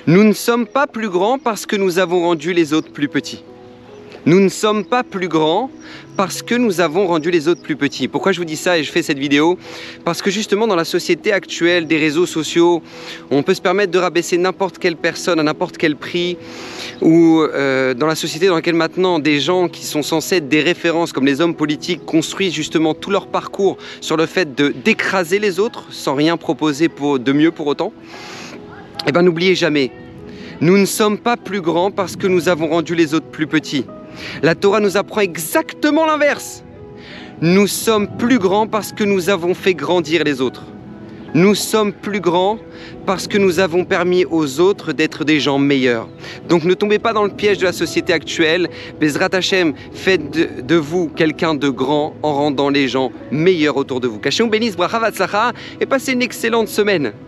Nous ne sommes pas plus grands parce que nous avons rendu les autres plus petits. Nous ne sommes pas plus grands parce que nous avons rendu les autres plus petits. Pourquoi je vous dis ça et je fais cette vidéo? Parce que justement dans la société actuelle des réseaux sociaux, on peut se permettre de rabaisser n'importe quelle personne à n'importe quel prix, ou dans la société dans laquelle maintenant des gens qui sont censés être des références comme les hommes politiques construisent justement tout leur parcours sur le fait d'écraser les autres sans rien proposer de mieux pour autant. Eh bien n'oubliez jamais, nous ne sommes pas plus grands parce que nous avons rendu les autres plus petits. La Torah nous apprend exactement l'inverse. Nous sommes plus grands parce que nous avons fait grandir les autres. Nous sommes plus grands parce que nous avons permis aux autres d'être des gens meilleurs. Donc ne tombez pas dans le piège de la société actuelle. Bezrat Hashem, faites de vous quelqu'un de grand en rendant les gens meilleurs autour de vous. Qu'Hashem bénisse, bracha vatzlacha, et passez une excellente semaine.